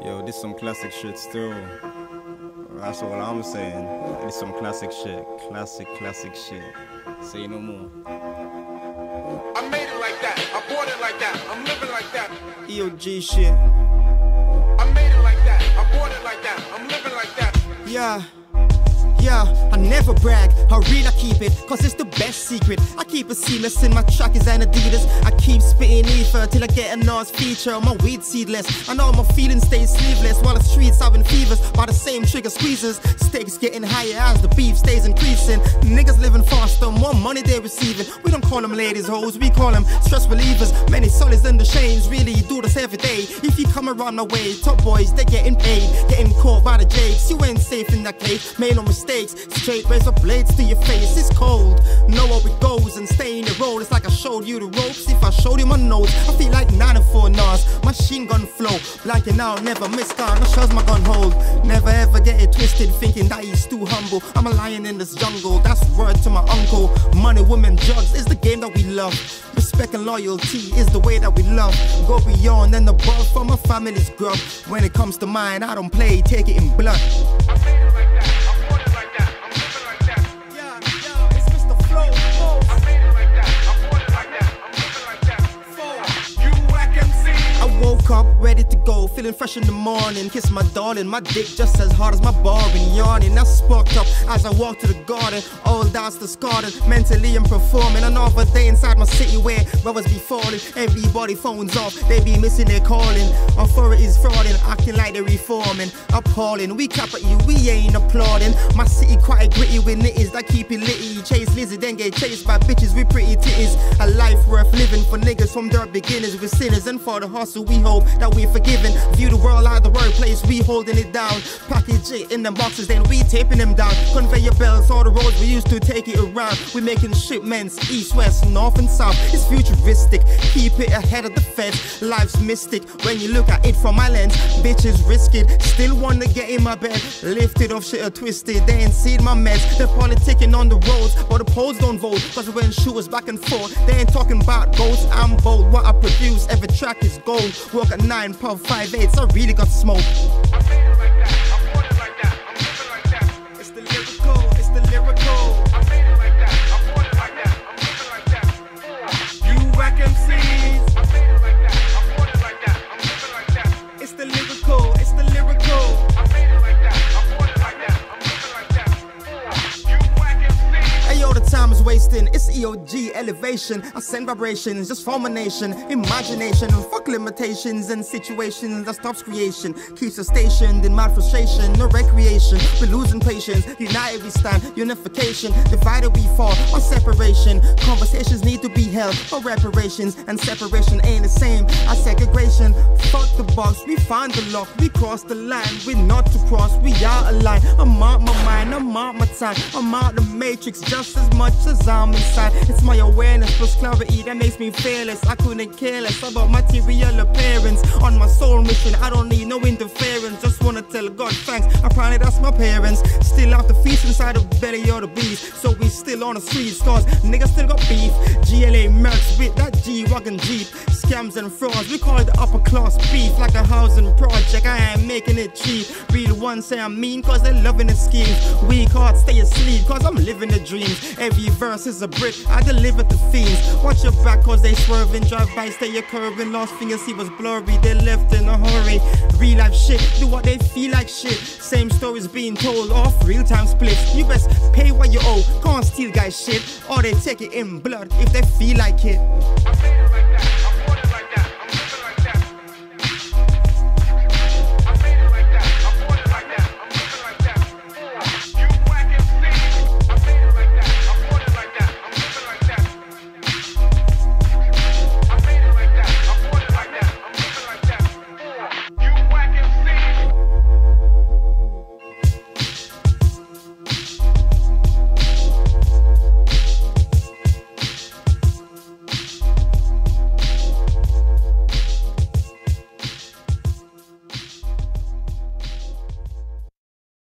Yo, this some classic shit still. That's all I'm saying. This some classic shit. Classic shit. Say no more. I made it like that. I bought it like that. I'm living like that. EOG shit. I made it like that. I bought it like that. I'm living like that. Yeah, I never brag, I real I keep it, cause it's the best secret. I keep it seamless in my trackers and Adidas. I keep spitting ether till I get a nice feature. My weed seedless, I know my feelings stay sleeveless, while the streets having fevers by the same trigger squeezes. Stakes getting higher as the beef stays increasing. Niggas living faster, more money they're receiving. We don't call them ladies hoes, we call them stress relievers. Many solids in the chains, really do this every day. If you come around my way, top boys, they getting paid. Getting caught by the jakes, you ain't safe in that case. Made no mistakes, straight razor blades to your face. It's cold, know how it goes and stay in the road. It's like I showed you the ropes. If I showed you my nose, I feel like 9 and 4 Nas. Machine gun flow, blanking out, never miss gun. No shows my gun hold. Never ever get it twisted, thinking that he's too humble. I'm a lion in this jungle, that's word to my uncle. Money, women, drugs is the game that we love. Respect and loyalty is the way that we love. Go beyond and above for my family's grub. When it comes to mine, I don't play, take it in blood. I made it like that. I bought it like that. I'm living like that. Yeah, it's Mr. Flow. I made it like that. I bought it like that. I'm living like that. You whack MC. I woke up ready to go, feeling fresh in the morning. Kiss my darling, my dick just as hard as my bar and yawning. I sparked up as I walked to the garden. All doubts discarded, mentally I'm performing. Another day inside my city where brothers be falling. Everybody phones off, they be missing their calling. Authorities frauding, acting like they're reforming. Appalling, we clap at you, we ain't applauding. My city quite gritty with nitties that keep it litty. Chase Lizzie, then get chased by bitches with pretty titties. A life worth living for niggas from dirt beginners. We're sinners, and for the hustle we hope that we're forgiven. View the world like the workplace, we holding it down. Package it in the boxes, then we taping them down. Conveyor belts, all the roads we used to take it around. We making shipments, east, west, north and south. It's futuristic, keep it ahead of the feds. Life's mystic, when you look at it from my lens. Bitches risk it, still wanna get in my bed. Lifted off shit or twisted, they ain't seen my meds. They're politicking on the roads, but the polls don't vote. Cause when shooters back and forth, they ain't talking about ghosts. I'm bold, what I produce, every track is gold. Work at 9, pub 5/8, I really got smoke. I made it like that. I bought it like that. I'm living like that. It's the lyrical, it's the lyrical. I made it like that. I bought it like that. I'm living like that. You whack MCs. I made it like that. I bought it like that. I'm living like that. It's the lyrical, it's the lyrical. I made it like that. I bought it like that. I'm living like that. You whack MCs. Hey yo, the time is wasting, it's EOG elevation. I send vibrations, just form a nation. Imagination, fuck limitations and situations that stops creation. Keeps us stationed in mad frustration, no recreation. We're losing patience, united we stand, unification. Divided we fall, on separation. Conversations need to be held for reparations, and separation ain't the same as segregation. Fuck the box, we find the lock, we cross the line. We're not to cross, we are aligned. I'm out my mind, I'm out my time. I'm out the matrix just as much as I'm inside. It's my awareness plus clarity that makes me fearless. I couldn't care less about material appearance. On my soul mission, I don't need no interference. Just wanna tell God thanks, apparently that's my parents. Still have the feast inside the belly of the beast, so we still on the streets, cause niggas still got beef. GLA mercs with that G-Wagon Jeep. Scams and frauds, we call it the upper class beef. Like a housing project, I ain't making it cheap. Real ones say I'm mean cause they're loving the schemes. Weak hearts stay asleep cause I'm living the dreams. Every verse is a brick, I deliver the fiends. Watch your back cause they swerving, drive by, stay a curving. Lost fingers, see what's blurry, they left in a hurry. Real life shit, do what they feel like shit. Same stories being told off real time splits. You best pay what you owe, can't steal guys shit, or they take it in blood if they feel like it.